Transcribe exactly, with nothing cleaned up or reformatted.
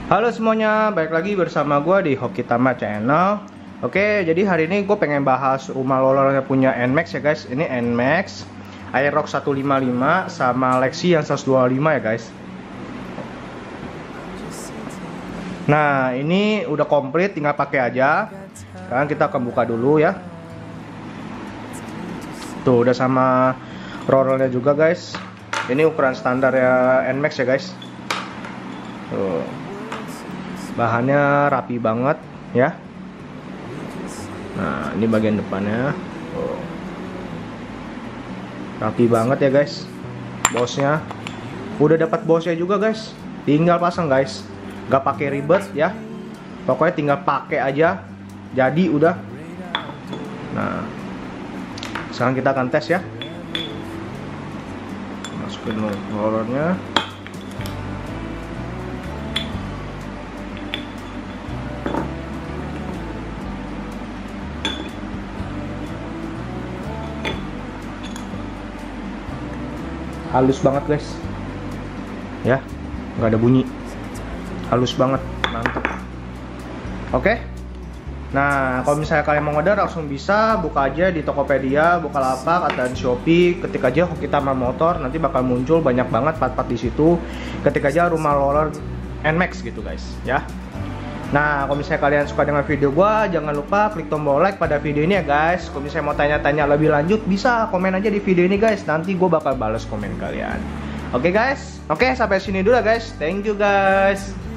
Halo semuanya, balik lagi bersama gue di Hokitama Channel. Oke, jadi hari ini gue pengen bahas rumah lolornya punya Nmax ya guys. Ini Nmax Aerox seratus lima puluh lima sama Lexi yang seratus dua puluh lima ya guys. Nah, ini udah komplit, tinggal pakai aja. Sekarang kita akan buka dulu ya. Tuh, udah sama rollnya juga guys. Ini ukuran standar ya Nmax ya guys. Tuh. Bahannya rapi banget ya. Nah, ini bagian depannya. Oh. Rapi banget ya guys. Bosnya udah dapat bosnya juga guys. Tinggal pasang guys. Gak pakai ribet ya. Pokoknya tinggal pakai aja. Jadi udah. Nah, sekarang kita akan tes ya. Masukin rollernya. Halus banget guys ya, nggak ada bunyi, halus banget, mantap. Oke, nah kalau misalnya kalian mau order langsung bisa buka aja di Tokopedia, Bukalapak atau di Shopee, ketik aja Hokitama Motor, nanti bakal muncul banyak banget part-part di situ. Ketik aja rumah roller Nmax gitu guys ya. Nah, kalau misalnya kalian suka dengan video gua, jangan lupa klik tombol like pada video ini ya guys. Kalau misalnya mau tanya-tanya lebih lanjut, bisa komen aja di video ini guys. Nanti gua bakal balas komen kalian. Oke guys, oke sampai sini dulu guys. Thank you guys.